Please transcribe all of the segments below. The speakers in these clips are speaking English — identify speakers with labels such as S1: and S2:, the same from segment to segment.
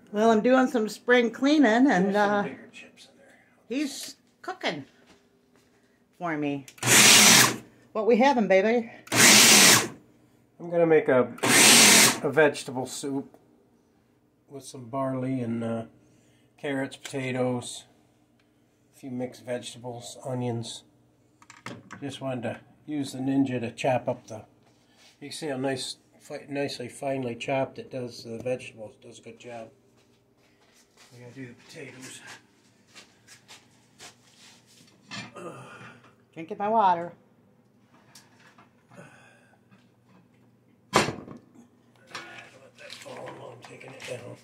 S1: Well, I'm doing some spring cleaning, and
S2: There's some bigger chips in there.
S1: he's cooking for me. What we having, baby?
S2: I'm gonna make a vegetable soup with some barley and carrots, potatoes, a few mixed vegetables, onions. Just wanted to use the Ninja to chop up the. You can see how nicely finely chopped it does the vegetables. It does a good job. I'm gonna do the potatoes.
S1: Drinking my water.
S2: Let that fall while I'm taking it down.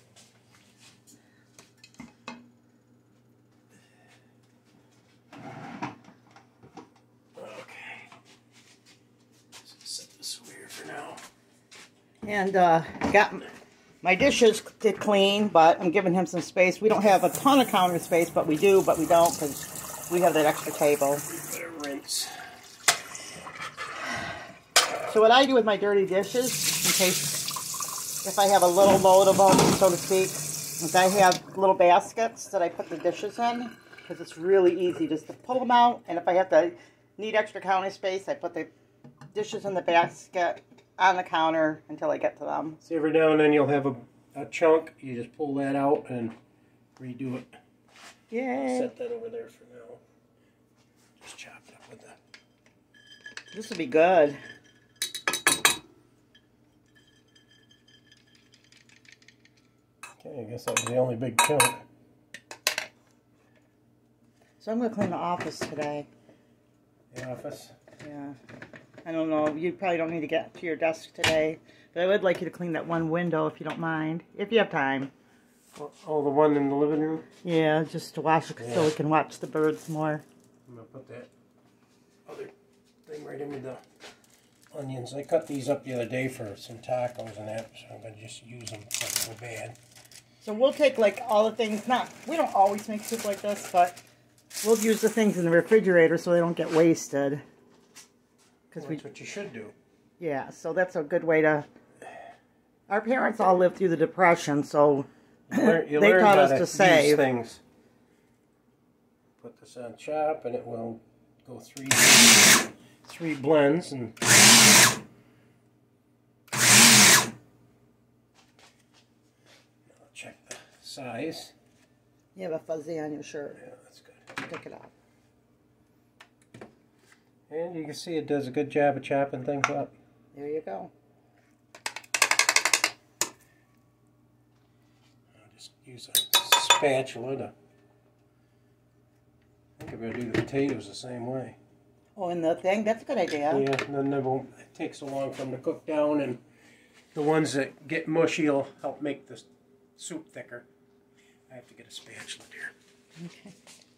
S2: Okay. Set this over here for now.
S1: And got my dishes to clean, but I'm giving him some space. We don't have a ton of counter space, but we do, but we don't because we have that extra table.
S2: We better rinse.
S1: So what I do with my dirty dishes, in case if I have a little load of them, so to speak, is I have little baskets that I put the dishes in, because it's really easy just to pull them out. And if I have to need extra counter space, I put the dishes in the basket on the counter until I get to them.
S2: So every now and then you'll have a chunk. You just pull that out and redo it.
S1: Yay!
S2: Set that over there for now. Just chopped up with that.
S1: This will be good.
S2: Okay, I guess that was the only big chunk.
S1: So I'm going to clean the office today.
S2: The office.
S1: Yeah. I don't know. You probably don't need to get to your desk today. But I would like you to clean that one window if you don't mind. If you have time.
S2: Oh, the one in the living room?
S1: Yeah, just to wash it so we can watch the birds more.
S2: I'm going to put that other thing right in with the onions. I cut these up the other day for some tacos and that, so I'm going to just use them. It's not so bad.
S1: So we'll take like all the things, we don't always make soup like this, but we'll use the things in the refrigerator so they don't get wasted.
S2: Well, that's what you should do.
S1: Yeah, so that's a good way to... Our parents all lived through the Depression, so
S2: You
S1: they
S2: learn
S1: taught
S2: how
S1: us to
S2: use
S1: save.
S2: things. Put this on chop and it will go three blends and check the size.
S1: You have a fuzzy on your shirt.
S2: Yeah, that's good.
S1: Take it off.
S2: And you can see it does a good job of chopping things up.
S1: There you go.
S2: I'll just use a spatula to... I think I'm going to do the potatoes the same way.
S1: Oh, and the thing? That's a good idea.
S2: Yeah, then they won't take so long for them to cook down, and the ones that get mushy will help make the soup thicker. I have to get a spatula there.
S1: Okay.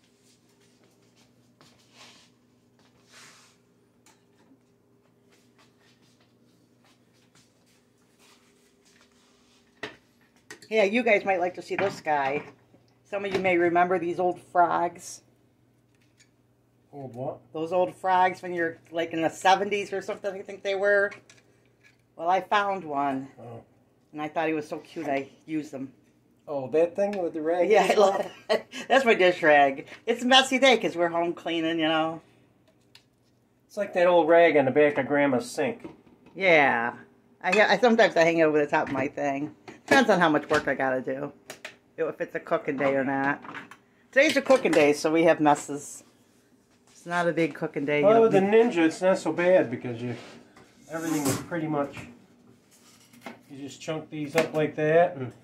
S1: Yeah, you guys might like to see this guy. Some of you may remember these old frogs.
S2: Old what?
S1: Those old frogs when you're like in the 70s or something, I think they were. Well, I found one.
S2: Oh.
S1: And I thought he was so cute I used them.
S2: Oh, that thing with the rag?
S1: Yeah, I love it. That's my dish rag. It's a messy day because we're home cleaning, you know.
S2: It's like that old rag on the back of Grandma's sink.
S1: Yeah. I sometimes I hang it over the top of my thing. Depends on how much work I gotta do. If it's a cooking day or not. Today's a cooking day, so we have messes. It's not a big cooking day.
S2: Well, with the Ninja, it's not so bad because everything is pretty much... You just chunk these up like that and...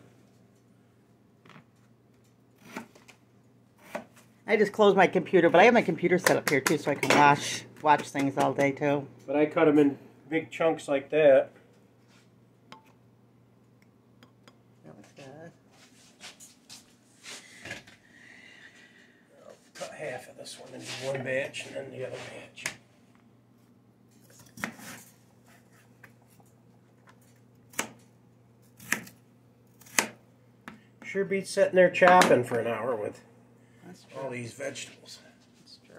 S1: I just closed my computer, but I have my computer set up here too, so I can watch things all day too.
S2: But I cut them in big chunks like that.
S1: That was good.
S2: I'll cut half of this one into one batch and then the other batch. Sure beats sitting there chopping for an hour with all these vegetables.
S1: That's true.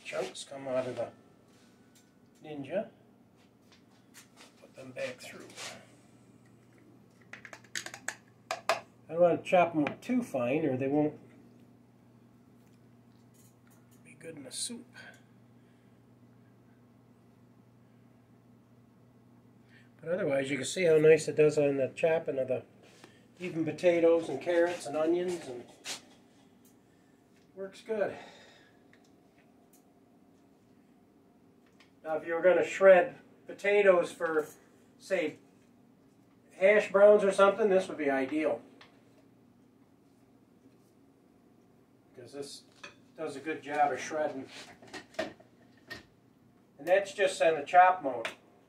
S2: chunks come out of the Ninja. Put them back through. I don't want to chop them too fine or they won't be good in the soup. But otherwise you can see how nice it does on the chopping of the even potatoes and carrots and onions, and works good. Now if you were going to shred potatoes for, say, hash browns or something, this would be ideal. Because this does a good job of shredding. And that's just in the chop mode.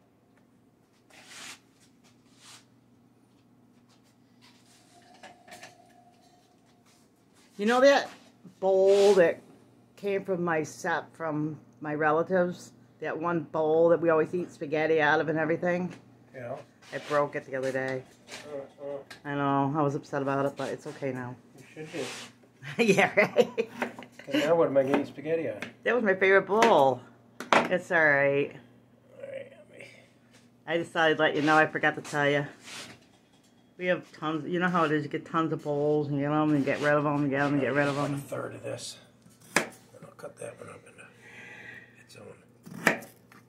S1: You know that bowl that came from my set from my relatives? That one bowl that we always eat spaghetti out of and everything?
S2: Yeah.
S1: I broke it the other day. I know, I was upset about it, but it's okay now.
S2: You should do.
S1: Yeah, right?
S2: Okay, now what am I getting spaghetti on?
S1: That was my favorite bowl. It's alright.
S2: Alright,
S1: I decided to let you know, I forgot to tell you. We have tons, you know how it is, you get tons of bowls and you get them and get rid of them and get them and get rid of them.
S2: a third of this. And I'll cut that one up into its own.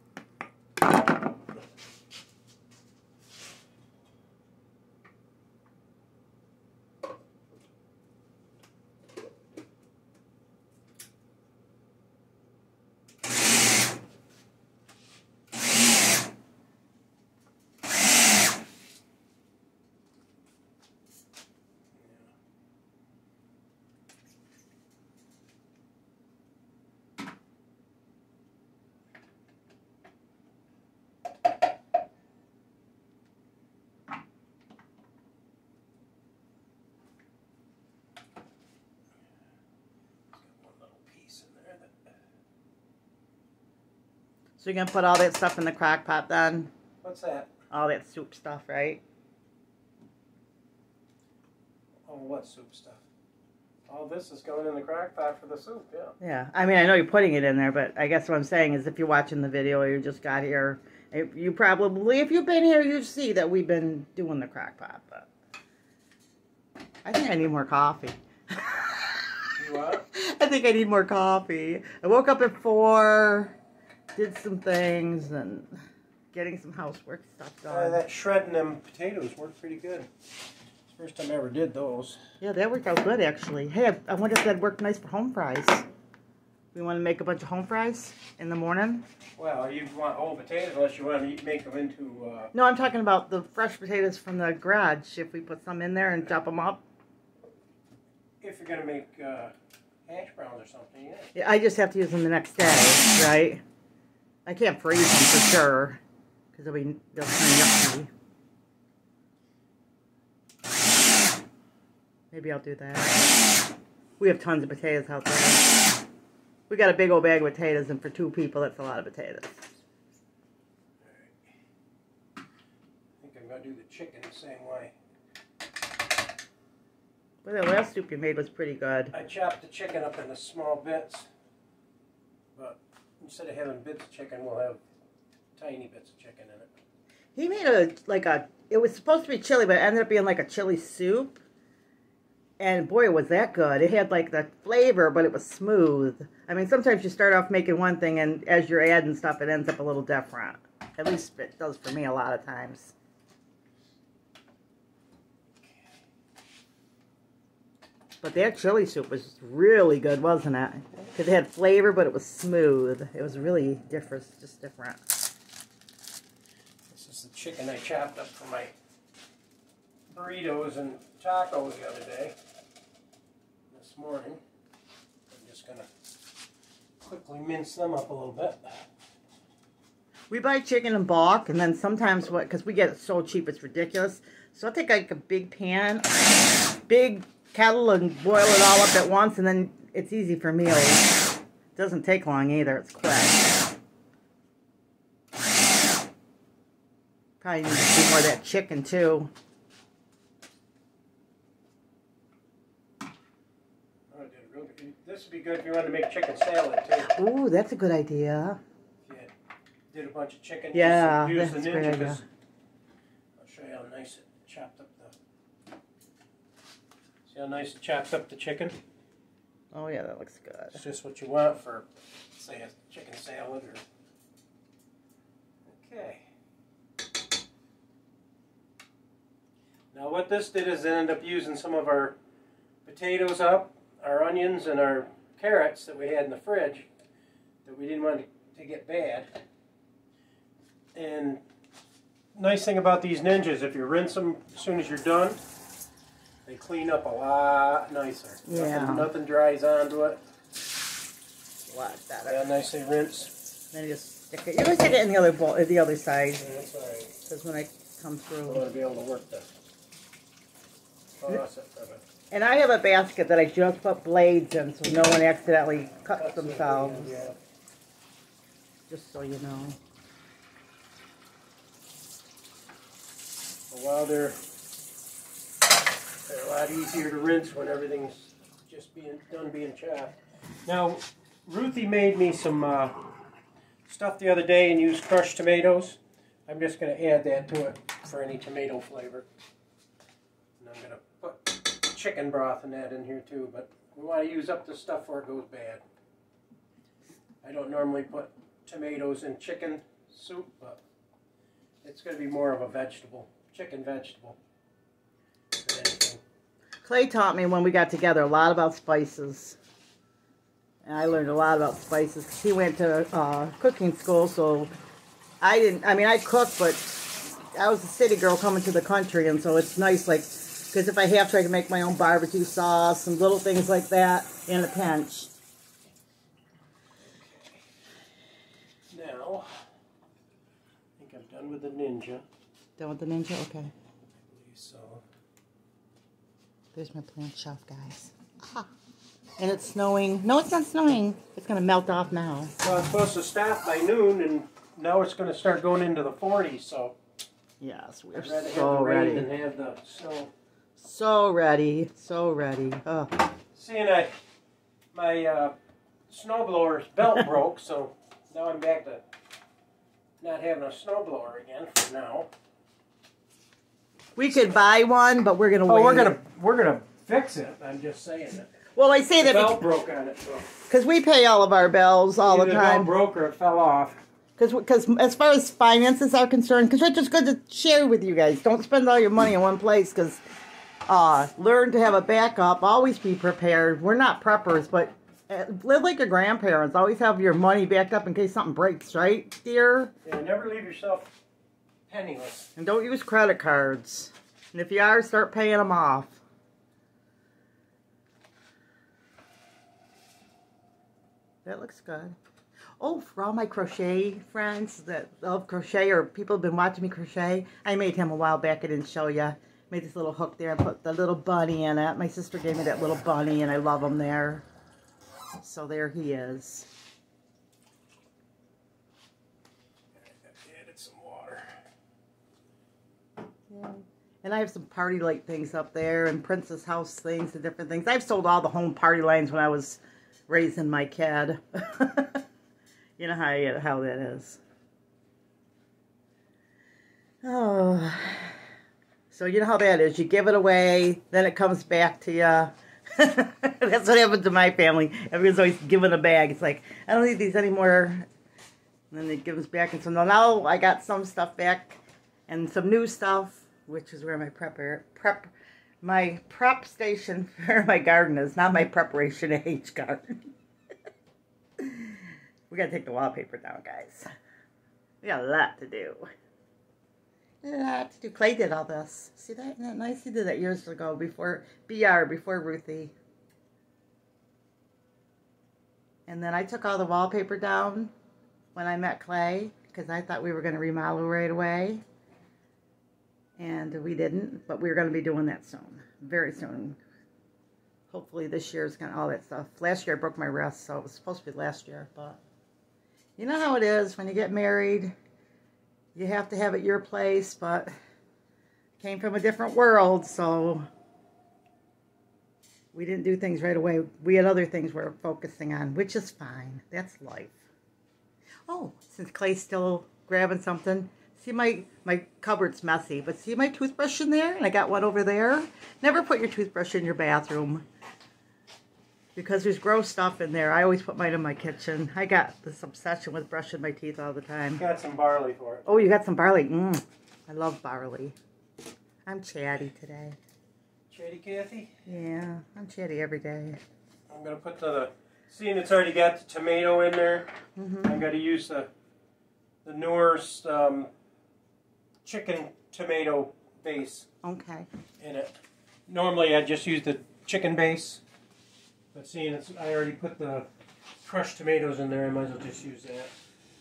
S1: So you're going to put all that stuff in the crock pot then?
S2: What's that?
S1: All that soup stuff, right?
S2: Oh, what soup stuff? All this is going in the crock pot for the soup, yeah.
S1: Yeah, I mean, I know you're putting it in there, but I guess what I'm saying is if you're watching the video or you just got here, you probably, if you've been here, you see that we've been doing the crock pot, but I think I need more coffee.
S2: You what?
S1: I think I need more coffee. I woke up at 4, did some things, and getting some housework stuff done.
S2: That shredding them potatoes worked pretty good. First time I ever did those.
S1: Yeah, that worked out good, actually. Hey, I wonder if that'd work nice for home fries. We want to make a bunch of home fries in the morning?
S2: Well, you want whole potatoes unless you want to make them into...
S1: No, I'm talking about the fresh potatoes from the garage. If we put some in there and chop them up.
S2: If you're going to make hash browns or something, yeah.
S1: Yeah, I just have to use them the next day, right? I can't freeze them for sure, because they'll turn yucky. Maybe I'll do that. We have tons of potatoes out there. We got a big old bag of potatoes, and for 2 people, that's a lot of potatoes.
S2: I think I'm going to do the chicken the same way.
S1: Well, the last soup you made was pretty good.
S2: I chopped the chicken up into small bits, but instead of having bits of chicken, we'll have tiny bits of chicken in it.
S1: He made it was supposed to be chili, but it ended up being like a chili soup. And boy, was that good. It had like the flavor, but it was smooth. I mean, sometimes you start off making one thing, and as you're adding stuff, it ends up a little different. At least it does for me a lot of times. But that chili soup was really good, wasn't it? Because it had flavor, but it was smooth. It was really different, just different.
S2: This is the chicken I chopped up for my burritos and tacos the other day. This morning. I'm just going to quickly mince them up a little bit.
S1: We buy chicken in bulk, and then sometimes, because we get it so cheap, it's ridiculous. So I'll take like a big pan, big kettle, and boil it all up at once, and then it's easy for meals. It doesn't take long either, it's quick. Probably need to do more of that chicken too.
S2: Oh, it did real good. This would be good if you wanted to make chicken salad too.
S1: Ooh, that's a good idea.
S2: If you did a bunch of chicken,
S1: Yeah,
S2: use
S1: that's
S2: the
S1: a great
S2: Ninja.
S1: idea.
S2: 'Cause I'll show you how nice it chopped up the. See how nice it chopped up the chicken?
S1: Oh yeah, that looks good.
S2: It's just what you want for, say, a chicken salad or. Okay. Now what this did is it ended up using some of our potatoes up, our onions, and our carrots that we had in the fridge that we didn't want to get bad. And nice thing about these Ninjas, if you rinse them as soon as you're done, they clean up a lot nicer.
S1: Yeah.
S2: Nothing dries onto it.
S1: A lot better.
S2: Yeah, nicely rinsed.
S1: Then you just stick it. You always stick it in the other bowl, the other side,
S2: Yeah, that's all right.
S1: because when I come
S2: I
S1: through.
S2: want to be able to work the faucet from it.
S1: And I have a basket that I just put blades in, so no one accidentally cuts themselves.
S2: Yeah.
S1: Just so you know.
S2: A while they're a lot easier to rinse when everything's just done being chopped. Now, Ruthie made me some stuff the other day and used crushed tomatoes. I'm just going to add that to it for any tomato flavor. And I'm going to put chicken broth and that in here too, but we want to use up the stuff before it goes bad. I don't normally put tomatoes in chicken soup, but it's going to be more of a vegetable, chicken vegetable than anything.
S1: Clay taught me when we got together a lot about spices. And I learned a lot about spices because he went to cooking school, so I cook, but I was a city girl coming to the country, and so it's nice, like, because if I have to, I can make my own barbecue sauce and little things like that in a pinch.
S2: Now, I think I'm done with the Ninja.
S1: Done with the Ninja? Okay.
S2: I believe so.
S1: There's my plant shelf, guys. Ah. And it's snowing. No, it's not snowing. It's going to melt off now.
S2: Well, it's supposed to stop by noon, and now it's going to start going into the 40s, so
S1: Yes, we're
S2: I'd rather
S1: so
S2: have the rain
S1: ready.
S2: than have the snow.
S1: So ready. So ready. Oh.
S2: Seeing my snowblower's belt broke, so now I'm back to not having a snowblower again for now.
S1: We could buy one, but we're going to wait.
S2: Oh, we're gonna fix it. I'm just saying that.
S1: Well, I say
S2: The
S1: that
S2: belt broke on it, so
S1: because we pay all of our bills all the
S2: either the belt
S1: time.
S2: broke or it fell off.
S1: Because as far as finances are concerned, because it's just good to share with you guys. Don't spend all your money in one place, because learn to have a backup. Always be prepared. We're not preppers, but live like your grandparents. Always have your money backed up in case something breaks, right, dear?
S2: Yeah, never leave yourself penniless.
S1: And don't use credit cards. And if you are, start paying them off. That looks good. Oh, for all my crochet friends that love crochet, or people have been watching me crochet, I made him a while back. I didn't show you. Made this little hook there and put the little bunny in it. My sister gave me that little bunny, and I love him there. So there he is.
S2: Added some water.
S1: Yeah. And I have some party light things up there, and Princess House things and different things. I've sold all the home party lines when I was raising my kid. You know how that is. Oh, so you know how that is. You give it away, then it comes back to you. That's what happened to my family. Everyone's always giving a bag. It's like, I don't need these anymore. And then they give us back. And so now I got some stuff back and some new stuff, which is where my prep station for my garden is, not my preparation age garden. We gotta take the wallpaper down, guys. We got a lot to do. A lot to do. Clay did all this. See that? Isn't that nice? He did that years ago, before Ruthie. And then I took all the wallpaper down when I met Clay, because I thought we were going to remodel right away. And we didn't, but we're going to be doing that soon. Very soon. Hopefully this year's going to, all that stuff. Last year I broke my wrist, so it was supposed to be last year, but you know how it is when you get married. You have to have it your place, but came from a different world, so We didn't do things right away. We had other things we're focusing on, which is fine. That's life. Oh, since Clay's still grabbing something, see my cupboard's messy, but see my toothbrush in there? And I got one over there. Never put your toothbrush in your bathroom because there's gross stuff in there. I always put mine in my kitchen. I got this obsession with brushing my teeth all the time.
S2: Got some barley for it.
S1: Oh, you got some barley. I love barley. I'm chatty today.
S2: Chatty Cathy?
S1: Yeah, I'm chatty every day.
S2: I'm going to put seeing it's already got the tomato in there, I'm going to use the Knorr's chicken tomato base
S1: Okay.
S2: in it. Normally I just use the chicken base, but seeing I already put the crushed tomatoes in there, I might as well just use that.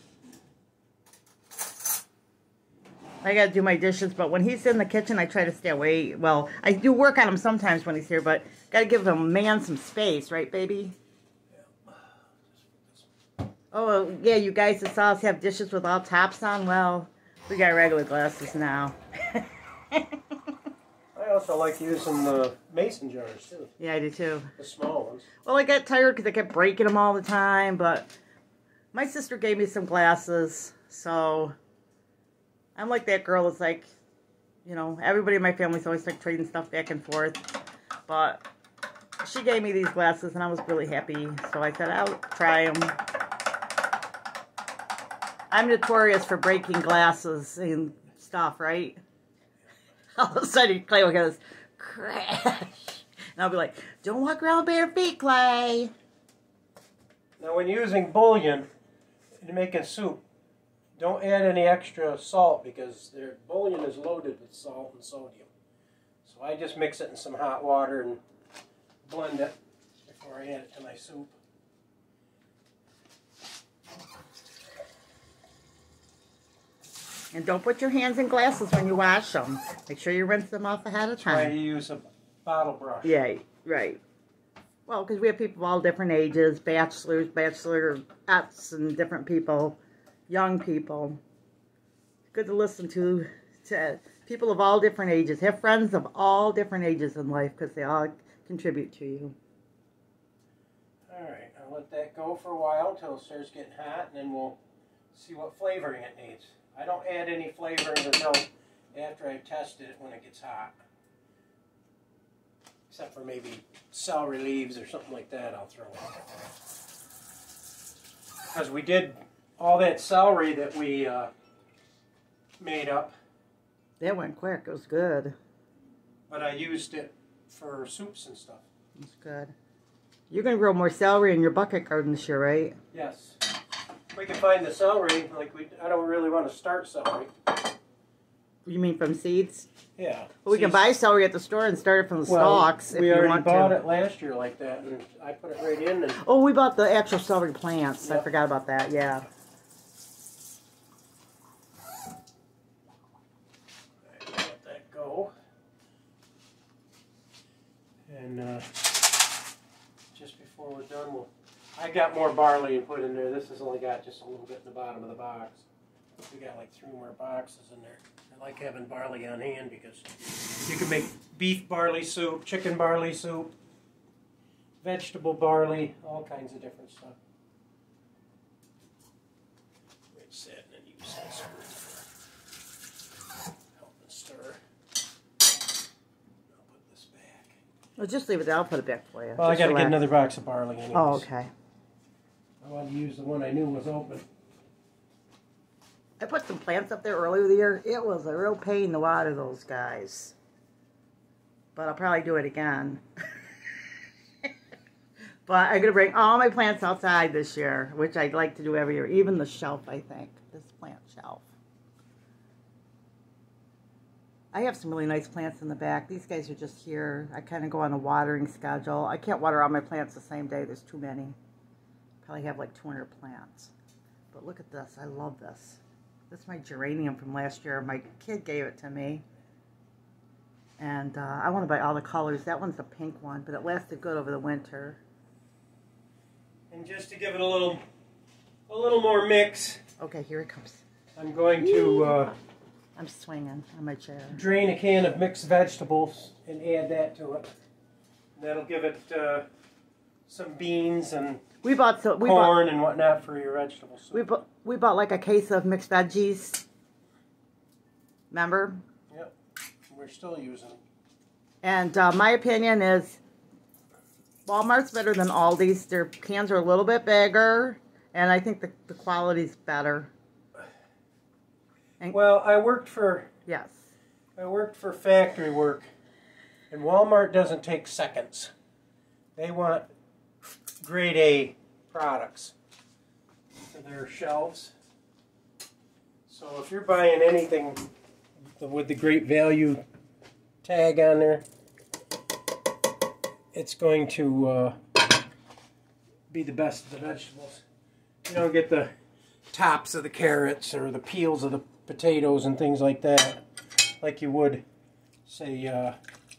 S1: I gotta do my dishes, but when he's in the kitchen, I try to stay away. Well, I do work on him sometimes when he's here, but gotta give the man some space, right, baby? Oh, yeah, you guys that saw us have dishes with all tops on, well, we got regular glasses now.
S2: I also like using the mason jars, too.
S1: Yeah, I do, too.
S2: The small ones.
S1: Well, I got tired because I kept breaking them all the time, but my sister gave me some glasses, so I'm like that girl that's like, you know, everybody in my family's always like trading stuff back and forth, but she gave me these glasses, and I was really happy, so I said I'll try them. I'm notorious for breaking glasses and stuff, right? All of a sudden, Clay will hear this crash. And I'll be like, don't walk around bare feet, Clay.
S2: Now, when using bouillon to make a soup, don't add any extra salt because their bouillon is loaded with salt and sodium. So I just mix it in some hot water and blend it before I add it to my soup.
S1: And don't put your hands in glasses when you wash them. Make sure you rinse them off ahead of
S2: Try
S1: time.
S2: to use a bottle brush.
S1: Yeah, right. Well, because we have people of all different ages, bachelors, bachelorettes, and different people, young people. It's good to listen to people of all different ages. Have friends of all different ages in life because they all contribute to you.
S2: Alright, I'll let that go for a while until it starts getting hot, and then we'll see what flavoring it needs. I don't add any flavoring until after I test it when it gets hot. Except for maybe celery leaves or something like that I'll throw in. Because we did all that celery that we made up.
S1: That went quick. It was good.
S2: But I used it for soups and stuff.
S1: It's good. You're going to grow more celery in your bucket garden this year, right?
S2: Yes. We can find the celery, I don't really want to start celery.
S1: You mean from seeds?
S2: Yeah.
S1: Well, we can buy celery at the store and start it from the stalks if you want to.
S2: We already bought it last year like that, and I put it right in. And
S1: oh, we bought the actual celery plants. Yep. I forgot about that, yeah.
S2: Let that go. And just before we're done, I got more barley and put in there. This has only got just a little bit in the bottom of the box. We got like 3 more boxes in there. I like having barley on hand because you can make beef barley soup, chicken barley soup, vegetable barley, all kinds of different stuff. Rinse that and then use this for helping stir. I'll put this back.
S1: Well, just leave it there. I'll put it back for you.
S2: Well,
S1: just
S2: I got to get another box of barley anyways.
S1: Oh, okay.
S2: I wanted to use the one I knew was open.
S1: I put some plants up there earlier in the year. It was a real pain to water those guys. But I'll probably do it again. But I'm going to bring all my plants outside this year, which I'd like to do every year. Even the shelf, I think. This plant shelf. I have some really nice plants in the back. These guys are just here. I kind of go on a watering schedule. I can't water all my plants the same day. There's too many. Probably have like 200 plants. But look at this. I love this. This is my geranium from last year. My kid gave it to me. And I want to buy all the colors. That one's a pink one, but it lasted good over the winter.
S2: And just to give it a little more mix.
S1: Okay, here it comes.
S2: I'm going to
S1: I'm swinging on my chair.
S2: drain a can of mixed vegetables and add that to it. That'll give it some beans and
S1: We bought
S2: corn and whatnot for your vegetable soup.
S1: we bought like a case of mixed veggies. Remember?
S2: Yep. We're still using them.
S1: And my opinion is Walmart's better than Aldi's. Their cans are a little bit bigger, and I think the quality's better. And,
S2: well, I worked for factory work, and Walmart doesn't take seconds. They want grade A products for their shelves. So if you're buying anything with the great value tag on there, it's going to be the best of the vegetables. You don't get the tops of the carrots or the peels of the potatoes and things like that, like you would, say, a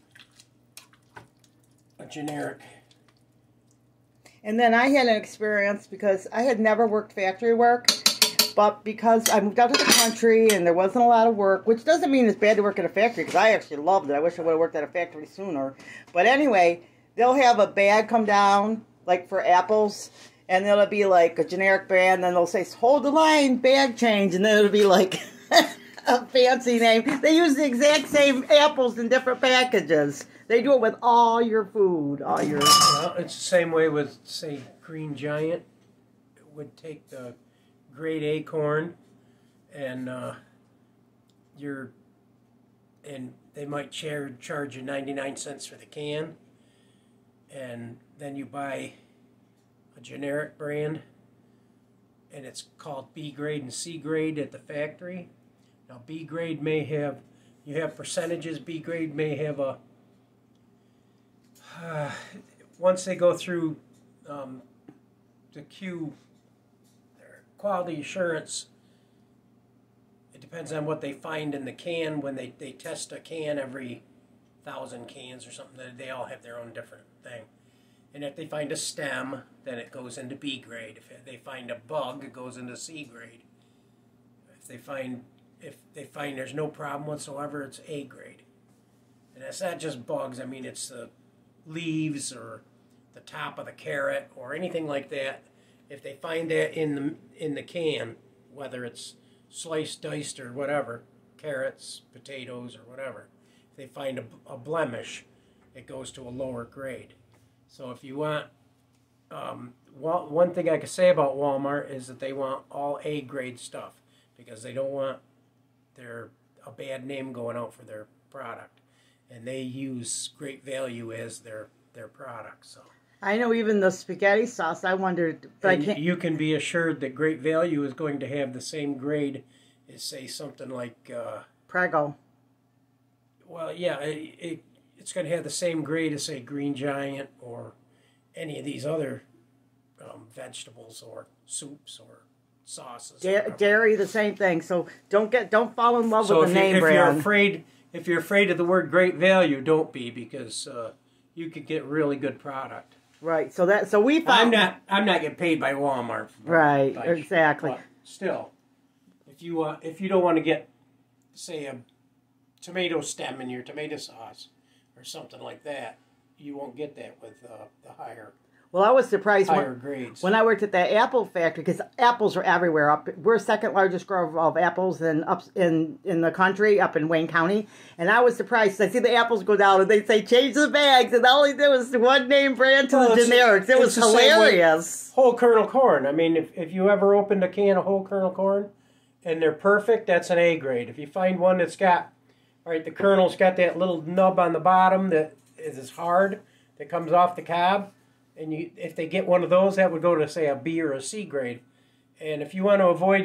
S2: generic.
S1: And then I had an experience because I had never worked factory work, but because I moved out to the country and there wasn't a lot of work, which doesn't mean it's bad to work at a factory, because I actually loved it. I wish I would have worked at a factory sooner. But anyway, they'll have a bag come down, like for apples, and it'll be like a generic brand, and they'll say, hold the line, bag change, and then it'll be like a fancy name. They use the exact same apples in different packages. They do it with all your food, all your...
S2: Well, it's the same way with, say, Green Giant. It would take the grade A corn, and they might charge you 99 cents for the can, and then you buy a generic brand, and it's called B grade and C grade at the factory. Now B grade may have, you have percentages. B grade may have a once they go through the their quality assurance, it depends on what they find in the can. When they test a can every 1,000 cans or something, they all have their own different thing. And if they find a stem, then it goes into B grade. If they find a bug, it goes into C grade. If they find there's no problem whatsoever, it's A grade. And it's not just bugs. I mean, it's the leaves or the top of the carrot or anything like that. If they find that in the can, whether it's sliced, diced, or whatever, carrots, potatoes, or whatever, if they find a blemish, it goes to a lower grade. So if you want, one thing I could say about Walmart is that they want all A grade stuff, because they don't want a bad name going out for their product. And they use Great Value as their product. So
S1: I know even the spaghetti sauce, I wondered, but
S2: and
S1: I can't...
S2: You can be assured that Great Value is going to have the same grade as, say, something like...
S1: Prego.
S2: Well, yeah, it's going to have the same grade as, say, Green Giant or any of these other vegetables or soups or sauces.
S1: Dairy, the same thing. So don't fall in love with the name brand.
S2: If you're afraid of the word Great Value, don't be, because you could get really good product.
S1: Right. So we found...
S2: I'm not getting paid by Walmart.
S1: Right. Exactly.
S2: But still, if you don't want to get, say, a tomato stem in your tomato sauce or something like that, you won't get that with the higher.
S1: Well, I was surprised
S2: grades.
S1: When I worked at the apple factory, because apples are everywhere. We're second largest grower of apples in the country, up in Wayne County. And I was surprised. I see the apples go down, and they say, change the bags. And all there was one name brand to the generics. It was hilarious.
S2: Whole kernel corn. I mean, if you ever opened a can of whole kernel corn, and they're perfect, that's an A grade. If you find one that's got, all right, the kernel's got that little nub on the bottom that is hard, that comes off the cob, and if they get one of those, that would go to, say, a B or a C grade. And if you want to avoid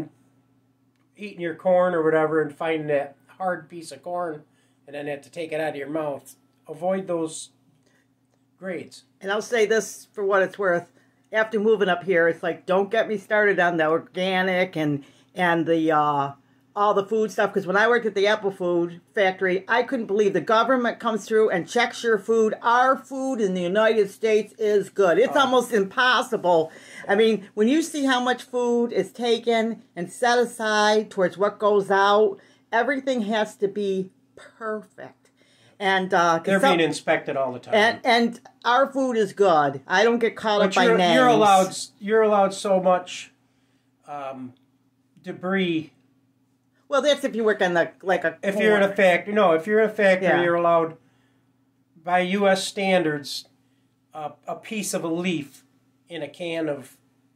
S2: eating your corn or whatever and finding that hard piece of corn and then have to take it out of your mouth, avoid those grades.
S1: And I'll say this for what it's worth. After moving up here, it's like, don't get me started on the organic and the all the food stuff, because when I worked at the apple food factory, I couldn't believe the government comes through and checks your food. Our food in the United States is good. It's almost impossible. I mean, when you see how much food is taken and set aside towards what goes out, everything has to be perfect. And
S2: they're being inspected all the time.
S1: And our food is good. I don't get caught up by names.
S2: You're allowed so much debris.
S1: Well, that's if you work on
S2: if you're in a factory. No, if you're in a factory,
S1: Yeah.
S2: you're allowed by U.S. standards a piece of a leaf in a can of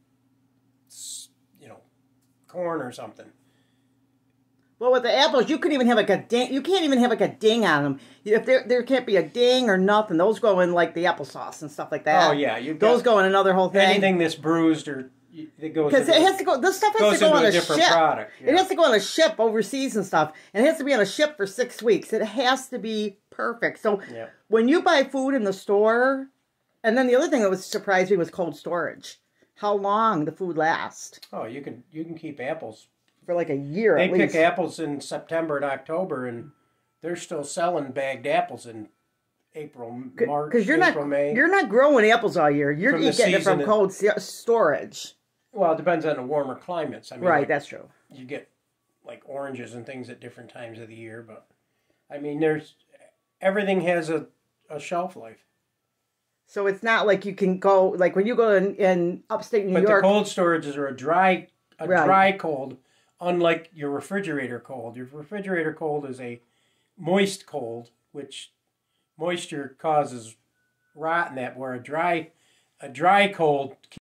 S2: corn or something.
S1: Well, with the apples, you couldn't even have like a ding. You can't even have like a ding on them. If there can't be a ding or nothing. Those go in like the applesauce and stuff like that.
S2: Oh yeah,
S1: those go in another whole thing.
S2: Anything that's bruised or it goes
S1: because it has to go. This stuff has to go on a ship.
S2: Product, yeah.
S1: It has to go on a ship overseas and stuff, and it has to be on a ship for 6 weeks. It has to be perfect. So when you buy food in the store, and then the other thing that was surprised me was cold storage. How long the food lasts?
S2: Oh, you can keep apples
S1: for like a year.
S2: They pick apples in September and October, and they're still selling bagged apples in April, March,
S1: because
S2: May.
S1: You're not growing apples all year. You're getting it from cold storage.
S2: Well, it depends on the warmer climates. I mean,
S1: right, that's true.
S2: You get like oranges and things at different times of the year, but I mean, everything has a shelf life.
S1: So it's not like you can go, like when you go in upstate New York.
S2: But the cold storages are a dry cold, unlike your refrigerator cold. Your refrigerator cold is a moist cold, which moisture causes rot in that, where a dry cold